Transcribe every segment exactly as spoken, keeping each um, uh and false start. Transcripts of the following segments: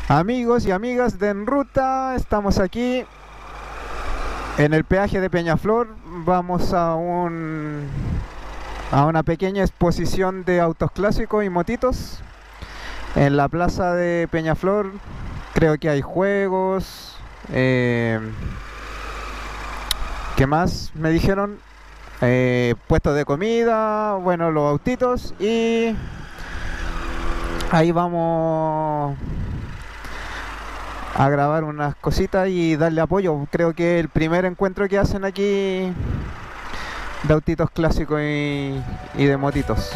Amigos y amigas de En Ruta, estamos aquí en el peaje de Peñaflor. Vamos a un a una pequeña exposición de autos clásicos y motitos en la plaza de Peñaflor. Creo que hay juegos. Eh, ¿Qué más me dijeron? Eh, puestos de comida, bueno, los autitos, y ahí vamos a grabar unas cositas y darle apoyo. Creo que el primer encuentro que hacen aquí de autitos clásicos y, y de motitos.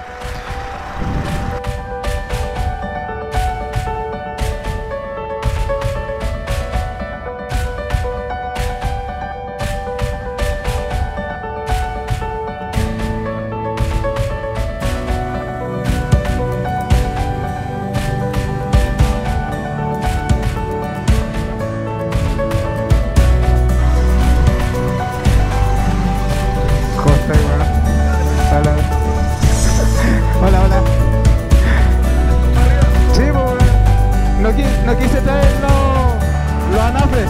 Hola, hola. Sí, pues, no, qui no quise traer los, los anafres.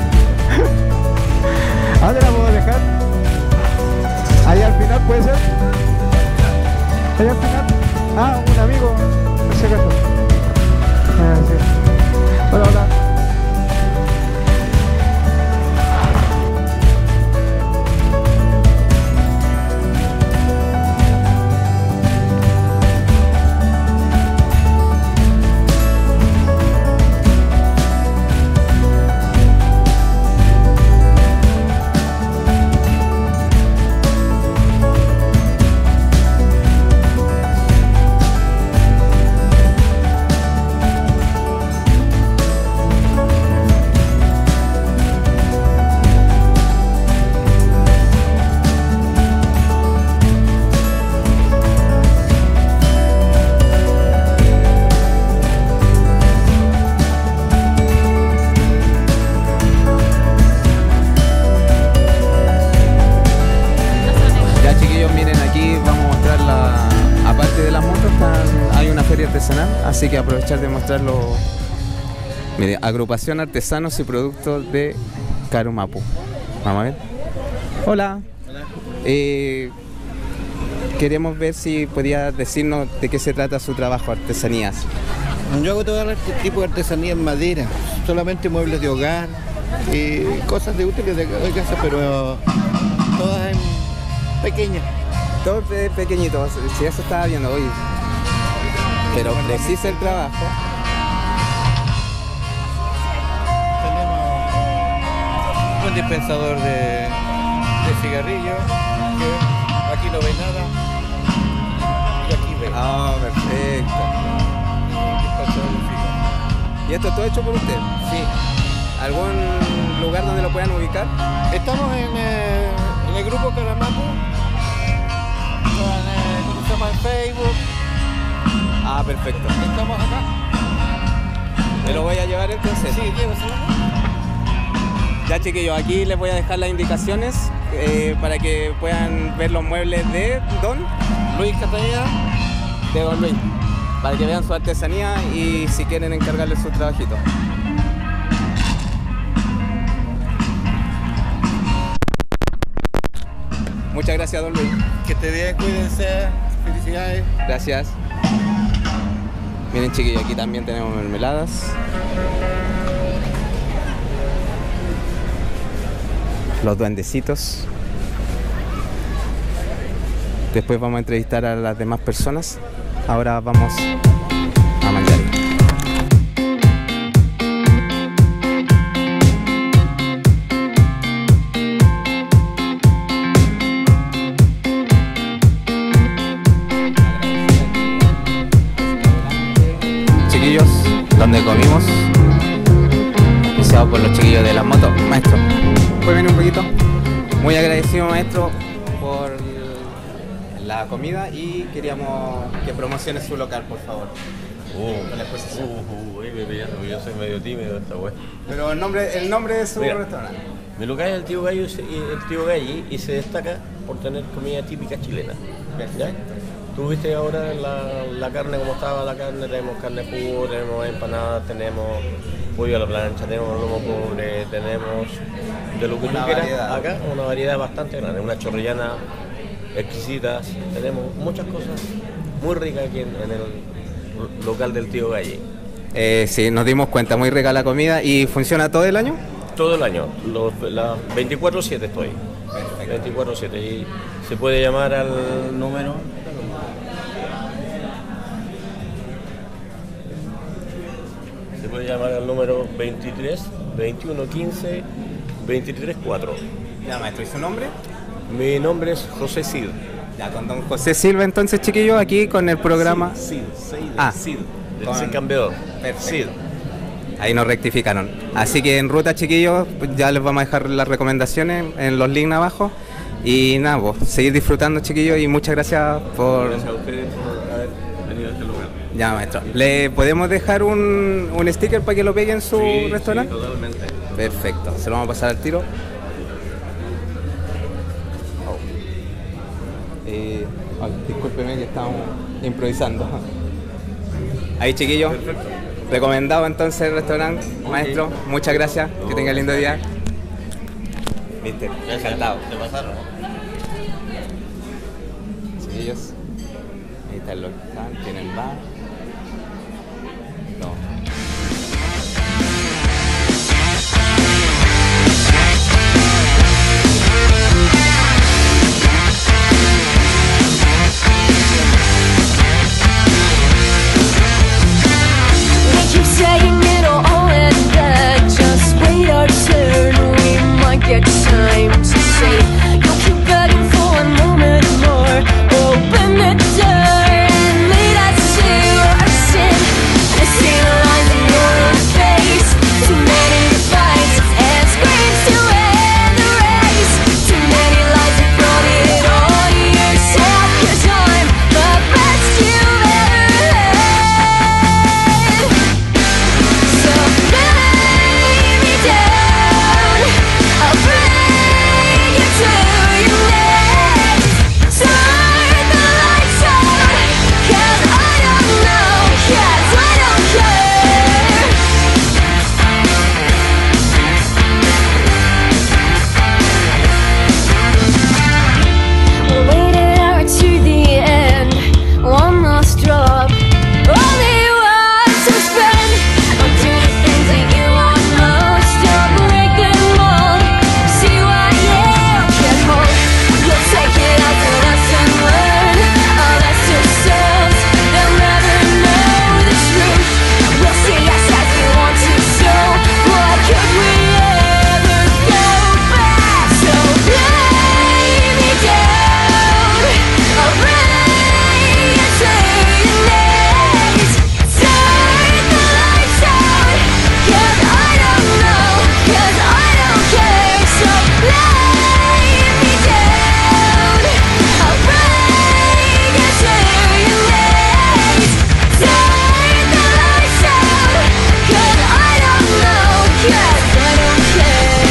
¿A dónde la puedo dejar? Ahí al final, ¿puede ser? Ahí al final. Ah, un amigo, no sé qué. Ah, sí. Hola, hola. Artesanal, así que aprovechar de mostrarlo. Mire, agrupación artesanos y productos de Carumapu. Vamos a ver. Hola. Hola. Eh, queríamos ver si podía decirnos de qué se trata su trabajo, artesanías. Yo hago todo este tipo de artesanía en madera, solamente muebles de hogar y cosas de útiles de casa, pero todas en pequeñas. Todo pe pequeñito, si eso estaba viendo hoy. Pero precisa el trabajo. Tenemos un dispensador de, de cigarrillos, que aquí no ve nada y aquí ve. Ah, perfecto. Un dispensador de cigarrillos. ¿Y esto es todo hecho por usted? Sí. ¿Algún lugar donde lo puedan ubicar? Estamos en, eh, en el grupo Carumapu, ¿cómo se llama? En Facebook. Ah, perfecto. Estamos acá. ¿Me lo voy a llevar entonces? Sí, lléveselo. Ya, chiquillos, aquí les voy a dejar las indicaciones eh, para que puedan ver los muebles de Don Luis Castañeda. de Don Luis, para que vean su artesanía y si quieren encargarle su trabajito. Muchas gracias, Don Luis. Que esté bien, cuídense. Felicidades. Gracias. Miren, chiquillos, aquí también tenemos mermeladas. Los duendecitos. Después vamos a entrevistar a las demás personas. Ahora vamos a manjar. Donde comimos, iniciado por los chiquillos de las motos. Maestro, ¿puede venir un poquito? Muy agradecido, maestro, por la comida y queríamos que promocione su local, por favor. Uh, con la exposición. Uh, uh, uh, me pillaron, yo soy medio tímido esta wea. Pero el nombre, el nombre de su Mira, restaurante. Mi local es el tío Gallo, y se- el tío Galli, y se destaca por tener comida típica chilena. Perfecto. ¿Ya? Tú viste ahora la, la carne, como estaba la carne, tenemos carne jugo, tenemos empanadas, tenemos pollo a la plancha, tenemos lomo pobre, tenemos de lo que tú quieras acá, una variedad bastante grande, una chorrillana exquisitas, tenemos muchas cosas muy ricas aquí en, en el local del Tío Galle. Eh, sí, nos dimos cuenta, muy rica la comida. ¿Y funciona todo el año? Todo el año, los, la veinticuatro siete estoy, veinticuatro siete, y se puede llamar al número... Se puede llamar al número veintitrés, veintiuno, quince, veintitrés, cuatro. Ya, maestro, ¿y su nombre? Mi nombre es José Cid. Ya, con don José Silva, entonces, chiquillos, aquí con el programa... Cid, Cid, Cid. Ah, Cid. Del con... Cid Campeador. Cid. Ahí nos rectificaron. Así que en ruta, chiquillos, ya les vamos a dejar las recomendaciones en los links abajo. Y nada, pues, seguir disfrutando, chiquillos, y muchas gracias por... Gracias a ustedes por haber venido a este lugar. Ya, maestro. ¿Le podemos dejar un, un sticker para que lo pegue en su Sí, restaurante? sí, totalmente. Perfecto, se lo vamos a pasar al tiro. Oh. Eh, ay, discúlpeme que estamos improvisando. Ahí, chiquillos. Perfecto. Recomendado entonces el restaurante, Okay. maestro. Muchas gracias. No, que tenga lindo día. Viste, Gracias. encantado. Te pasaron. Chiquillos. Ahí está el local, tienen bar. No. Saying it'll all end bad. Just wait our turn. We might get time to say. You'll keep begging for one moment more. Open the door and lead us to our sin. I see the lines in your own face. Too many fights and screams to end the race. Too many lies you brought it on yourself. 'Cause I'm the best you've ever had. So lay me down, I'll bring you to your knees. Turn the lights out, 'cause I don't know, 'cause I don't care. We'll wait it out to the end, one last drop. Only one to spend. I'll do the things that you want most. I'll break them all. See what you can hold. We'll take it out to lesson learned. Our best ourselves, they'll never know the truth. We'll say yes as we want to, so what could we ever go back? So lay me down, I'll bring you to your knees. Turn the lights out, 'cause I don't know, 'cause I don't care. So lay me down, I'll bring you to your knees. Turn the lights out, 'cause I don't know, 'cause I don't care.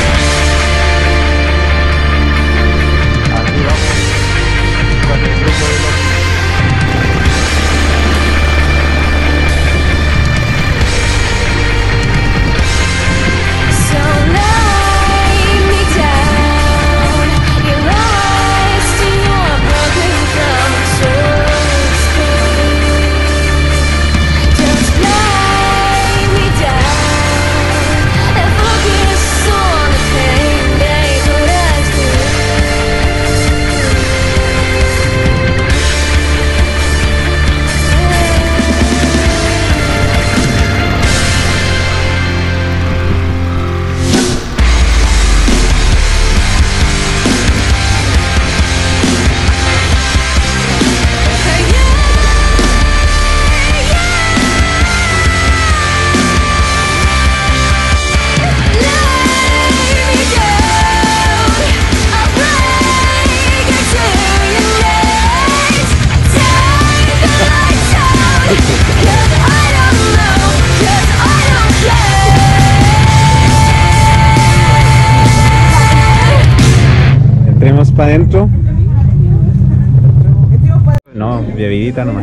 Aquí vamos con el grupo de los... So lay me down, you're lost in your broken promises. Just lay me down and focus on the pain they put us Entremos para adentro. No. bebidita nomás.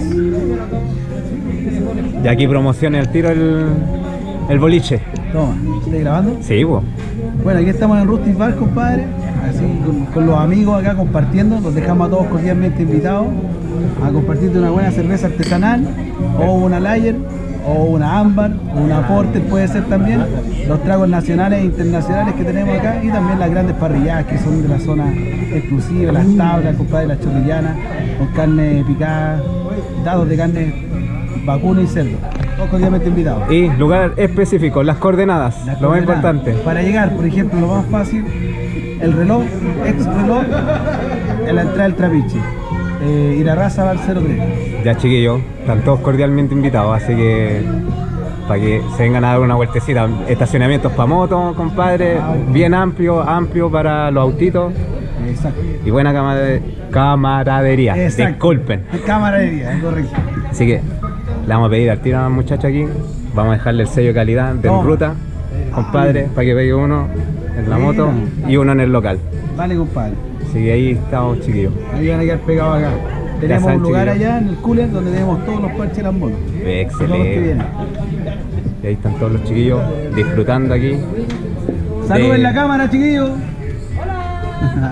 Y aquí promociona el tiro el, el boliche. Toma, ¿estás grabando? Sí, pues. Bueno, aquí estamos en Rustic Bar, compadre. Así con, con los amigos acá compartiendo. Los dejamos a todos cordialmente invitados a compartir de una buena cerveza artesanal, o una lager, o una ámbar, o una porter puede ser también. Los tragos nacionales e internacionales que tenemos acá, y también las grandes parrilladas que son de la zona exclusiva, las tablas, compadre, las chorrillanas, con carne picada, dados de carne vacuno y cerdo. Todos cordialmente invitados. Y lugar específico, las coordenadas, Las lo más coordenadas. importante. Para llegar, por ejemplo, lo más fácil, el reloj, ex reloj, en la entrada del Trapiche. Eh, Irarrázaval cero tres. Ya, chiquillos, están todos cordialmente invitados, así que para que se vengan a dar una vueltecita. Estacionamientos para motos, compadre, bien amplio, amplio para los autitos. Exacto. Y buena camade- camaradería. Exacto. Disculpen. Camaradería, es correcto. Así que le vamos a pedir al tiro a la muchacha aquí. Vamos a dejarle el sello de calidad de Toma. En Ruta, compadre, para que pegue uno en la moto y uno en el local. Vale, compadre. Así que ahí estamos, chiquillos. Ahí van a quedar pegados acá. Tenemos saben, un lugar chiquillos. allá en el cooler donde tenemos todos los parches de las motos. Todos los que Excelente. vienen. Y ahí están todos los chiquillos disfrutando aquí. Saluden De- la cámara, chiquillos. Hola.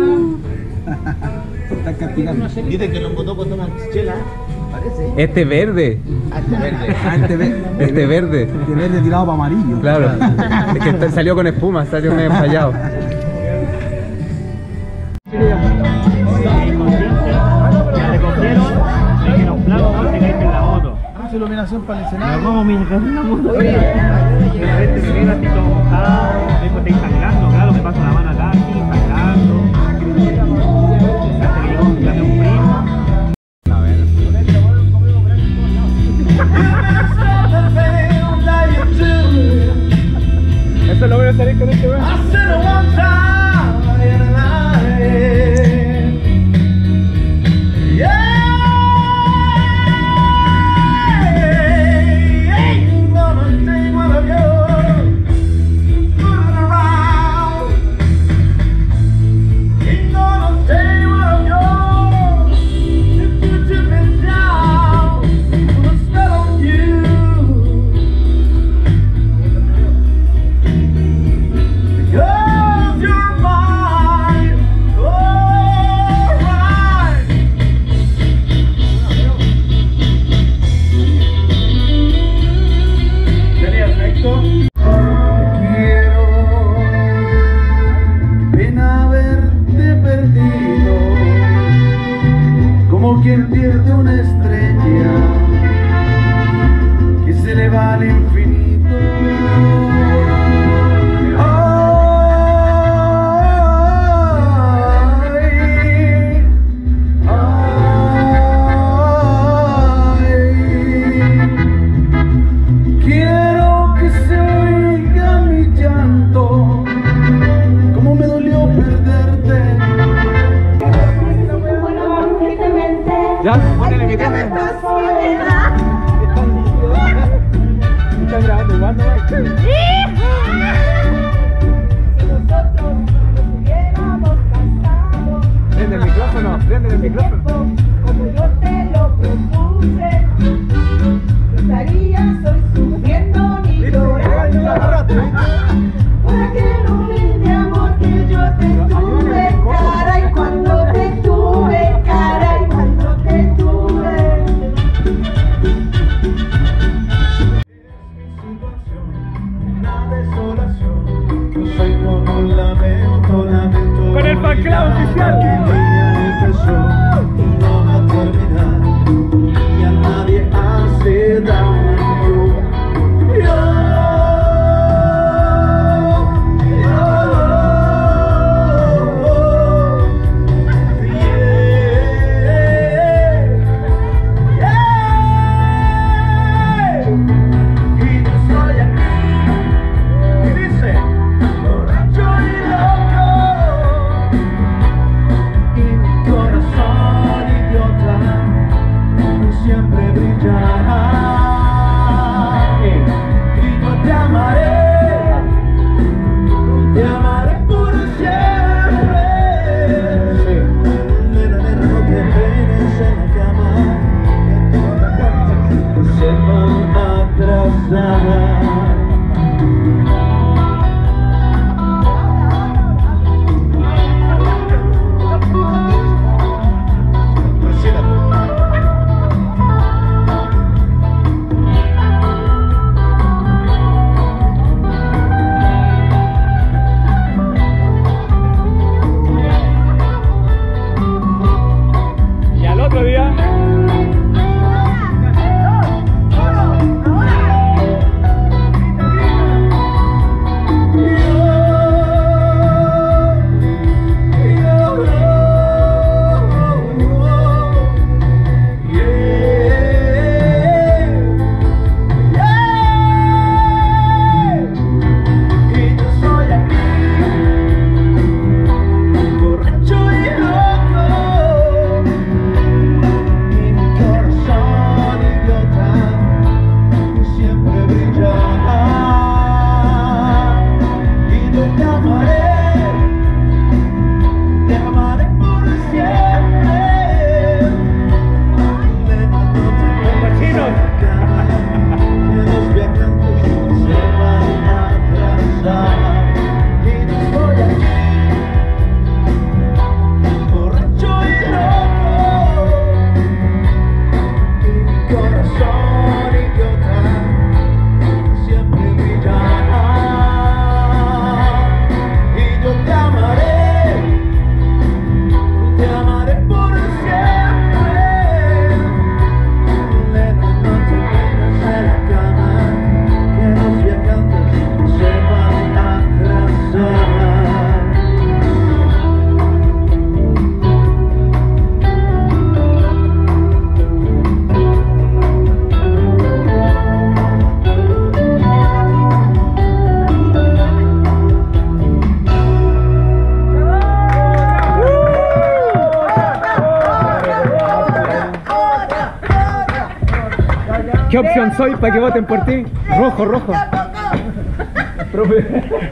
Están castigando. Dicen que los motocos toman chela, parece. Este verde, Este verde. este verde. Este verde tirado para amarillo. Claro, es que está- salió con espuma, salió medio fallado. Ya te cogieron, de que los platos te caíste en la moto. Mucha iluminación para el escenario. ¿Cómo me caíste en la moto? De repente me veo así todo mojado, después te sangrando, claro, me paso la mano acá, aquí, sangrando. Hasta que llegó un camión primo. A ver. Eso lo voy a salir con este weón. Pena haberte perdido, como quien pierde una estrella que se le va al infinito. Ay, ay, quiero que se oiga mi llanto, cómo me dolió perderte. Ya, ponele mi tema. Están grabando igual, ¿no? Prende el micrófono, prende el micrófono. Como yo te lo propuse, no estarías hoy sufriendo ni llorando. Por aquel humilde amor que yo te tuve, caray, cuando te tuve, caray, cuando te tuve. Una desolación, yo soy como un lamento, lamento. Con el fan club oficial. Que el día empezó y no va a terminar, y a nadie hace daño. Yo, y yo estoy aquí, y dice, borracho y loco, y mi corazón idiota siempre brillará, y yo te amaré, te amaré por siempre. Nena, nena, no te peines en la cama. ¿Qué opción soy para que voten por ti? Rojo, rojo. Profe.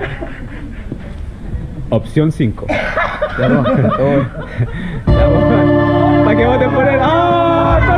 Opción cinco. Para que voten por él. ¡Ah!